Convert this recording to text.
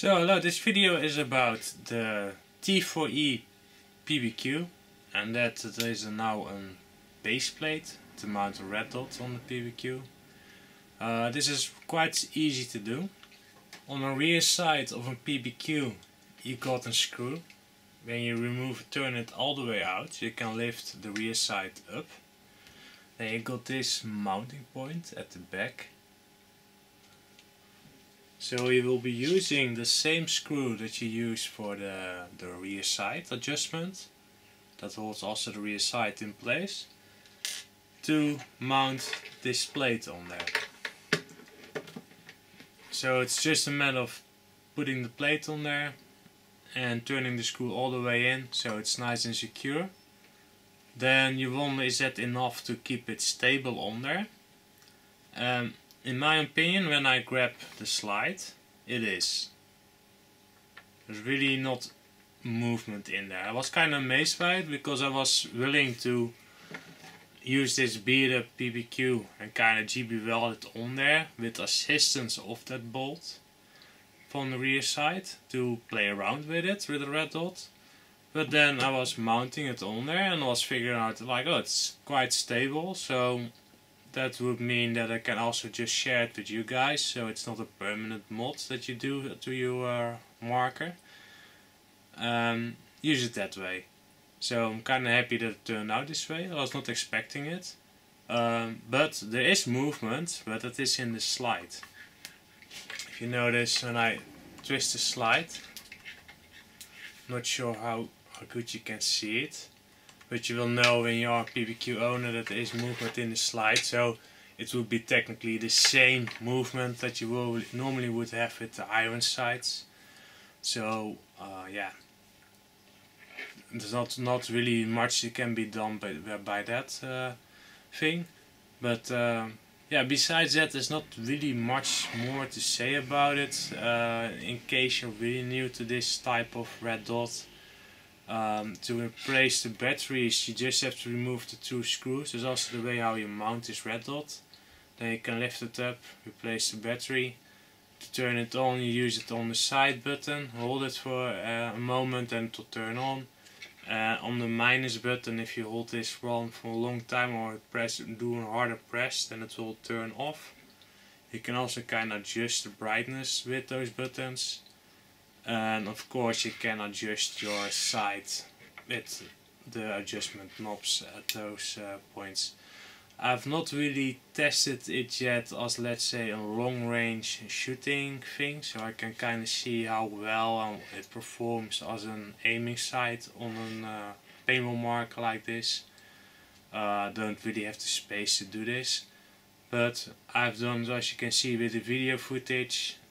So hello, this video is about the T4E PBQ, and that there is now a base plate to mount a red dot on the PBQ. This is quite easy to do. On the rear side of a PBQ you got a screw. When you turn it all the way out, you can lift the rear side up. Then you got this mounting point at the back. So you will be using the same screw that you use for the rear side adjustment, that holds also the rear side in place, to mount this plate on there. So it's just a matter of putting the plate on there and turning the screw all the way in so it's nice and secure. Then you wonder, is that enough to keep it stable on there? In my opinion, when I grab the slide, it is. There's really not movement in there. I was kind of amazed by it because I was willing to use this beat up PBQ and kind of GB weld it on there with assistance of that bolt from the rear side to play around with it with a red dot. But then I was mounting it on there and was figuring out like, oh, it's quite stable, so that would mean that I can also just share it with you guys, so it's not a permanent mod that you do to your marker. Use it that way. So I'm kind of happy that it turned out this way. I was not expecting it. But there is movement, but it is in the slide. If you notice, when I twist the slide, not sure how good you can see it, but you will know when you are a PBQ owner that there is movement in the slide, so it would be technically the same movement that you normally would have with the iron sights. So yeah, there's not really much that can be done by that thing, but yeah, besides that there's not really much more to say about it. In case you're really new to this type of red dot, to replace the batteries you just have to remove the two screws. There's also the way how you mount this red dot. Then you can lift it up, replace the battery. To turn it on, you use it on the side button, hold it for a moment and it will turn on. On the minus button, if you hold this one for a long time or do a harder press, then it will turn off. You can also kind of adjust the brightness with those buttons. And of course you can adjust your sight with the adjustment knobs at those points. I've not really tested it yet as, let's say, a long range shooting thing, so I can kind of see how well it performs as an aiming sight on a paintball marker like this. Don't really have the space to do this, but I've done, as you can see with the video footage,